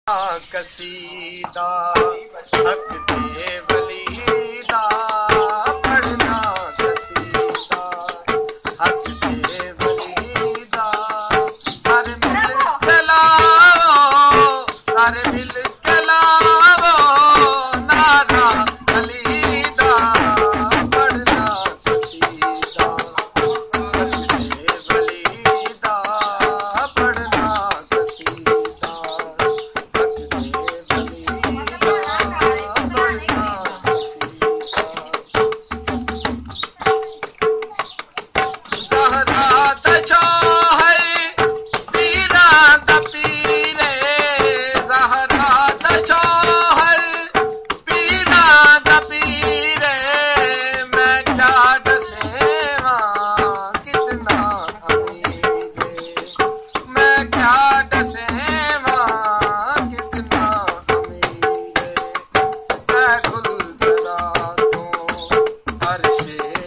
कसीदा हक दे वलीदा पढ़ना कसीदा हक दे वलीदा सारे मिल के लाओ सारे मिल के लाओ नारा वलीदा पढ़ना कसीदा हक दे वलीदा पढ़ना कसीदा हर शे